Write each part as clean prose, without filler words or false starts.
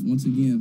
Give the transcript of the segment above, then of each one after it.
once again.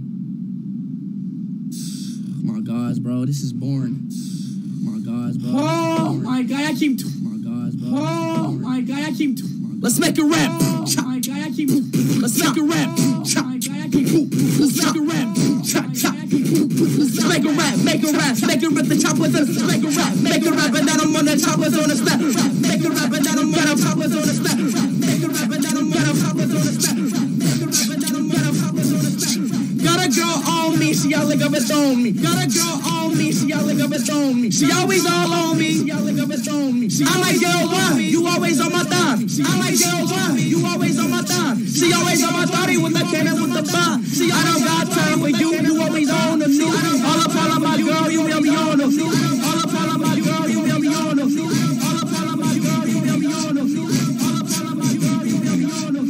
My gosh, bro, this is boring. My gosh, bro. Oh my god, I keep. My gosh, bro. Oh my god, I keep. Let's make a rap. Oh my god, I keep. Let's make a rap. Oh my god, I keep. Let's make a rap. Let's make a rap. Make a rap. Make a rap. The choppers on the make a rap. Make a rap, and then I'm on the choppers on the step. Make a rap, and then I'm on the choppers on the step. Make a rap, and then I'm on the choppers on the step. Make a rap, and then I'm on the choppers on the step. Got a girl on me, she all like up it's on me. Got a girl on me, she all like up it's on me. She always all on me, she all like up it's on me. I'm like, girl, why? You always on my thigh. I'm like, girl, why? You always on my thigh. She always on my thigh with the cannon with the bar. I don't got time for you, you always on the new. All up all of my girl, you will be on them. All up all of my girl, you will be on them. All up all of my girl, you will be on them. All up all of my girl, you will be on them.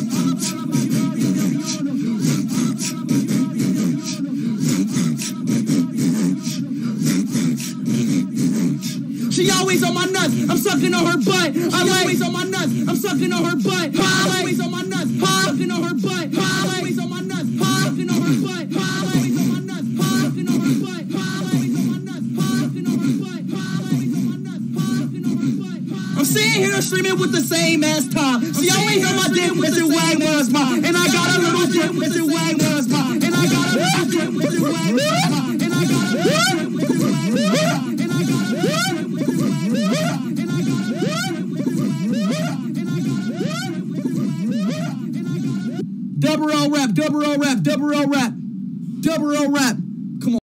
She always on my nuts. I'm sucking on her butt. I'm always on my nuts. I'm sucking on her butt. I'm always on my nuts. Sucking on her butt. I'm always on my nuts. Sucking on her butt. I'm always on my nuts. Sucking on her butt. I'm always on my nuts. Sucking on her butt. I'm always on my nuts. Sucking on her butt. I'm sitting here streaming with the same ass top. She always on my dick with the wang was mine. And I got a little dick with the wang was mine. And I got a little dick with the wang was mine. And I got a little dick with the wang was mine. Double O rap, double O rap, double O rap, double O rap.